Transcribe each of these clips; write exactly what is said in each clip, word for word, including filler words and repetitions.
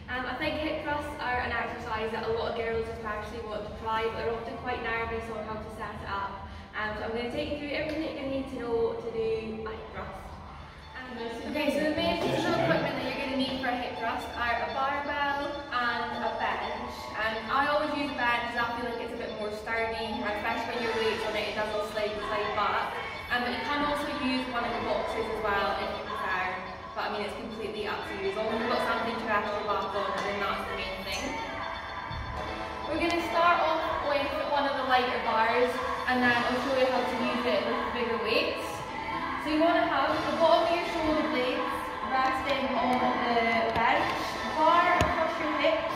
Um, I think hip thrusts are an exercise that a lot of girls especially want to try, but they're often quite nervous on how to set it up. Um, so I'm going to take you through everything that you're going to need to know to do a hip thrust. Um, okay, so the main pieces of equipment that you're going to need for a hip thrust are a barbell and a bench. And I always use a bench because I feel like it's a bit more sturdy, and especially when your weight's on it, it doesn't slide slide back. Um, but you can also use one of the boxes as well if you prefer. But I mean, it's completely up to you. As long as you've got something to rest your back on, then that's the main thing. We're going to start off with one of the lighter bars, and then I'll show you how to use it with bigger weights. So you want to have the bottom of your shoulder blades resting on the bench, bar across your hips,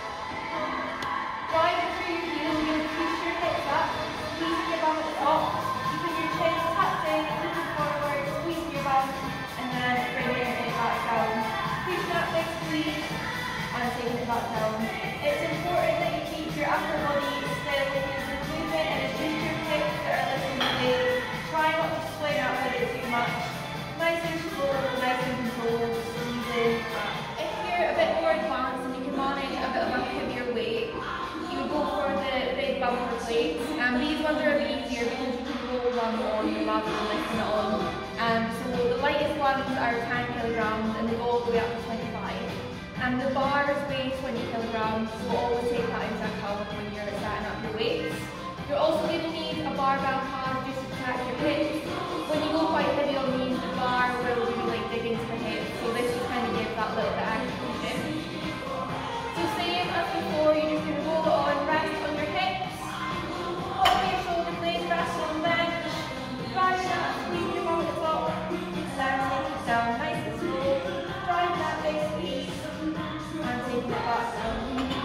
drive it through your heels, you're going to push your hips up, squeezing your bum at the top, keeping your chin tucked in, looking forward, squeezing your bum, and then bringing it back down. Pushing that big squeeze and taking it back down. It's important that you keep your upper body still because the movement and it's just your hips that are lifting the weight. Try not to swing out with it too much. Nice and slow, nice and controlled, squeezing. If you're a bit more advanced and you can manage a bit of a heavier weight, you would go for the big bumper plates. Um, these ones are a bit easier because you can roll them on rather than lifting it on. Um, so the lightest ones are ten kilograms and they go all the way up to twenty-five. And the bar is weighed twenty kilograms, so always take that into account when you're setting up your weights. You're also going to need a barbell pad just to protect your hips. When you go quite heavy on these, the bar will really like dig into the hips, so this just kind of gives that little bit extra cushion. So same as before, you're just going to roll it on, rest on your hips, hold your shoulder blades, rest on the bench, drive it up, squeeze your bum at the top, and then take it down nice and slow, drive that big squeeze, and take it back down.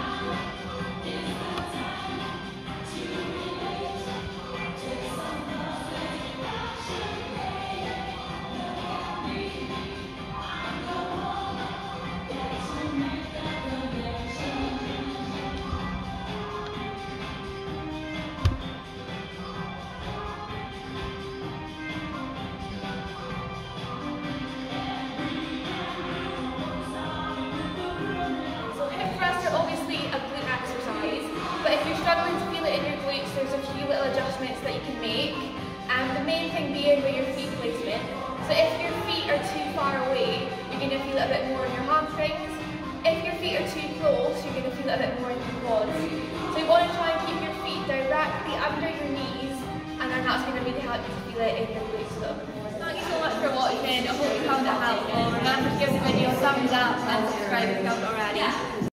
There's a few little adjustments that you can make, and um, the main thing being with your feet placement. So if your feet are too far away, you're going to feel it a bit more in your hamstrings. If your feet are too close, you're going to feel it a bit more in your quads. So you want to try and keep your feet directly under your knees, and then that's going to really help you to feel it in your glutes a little bit more. Thank you so much for watching. I hope you found it helpful. Remember to give the video a thumbs up and subscribe if you haven't already.